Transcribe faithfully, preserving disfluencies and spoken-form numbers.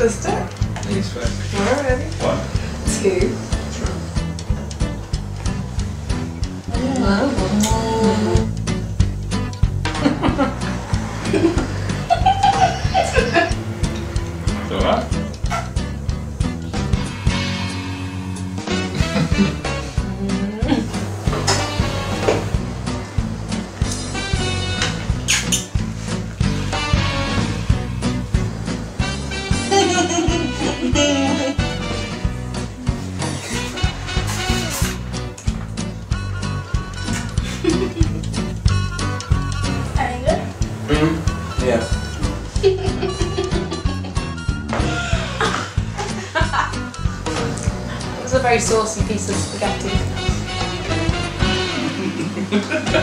Let's do it. Ladies first. Alright, ready? One. Two. It's alright. Mm-hmm. Yeah. It was a very saucy piece of spaghetti.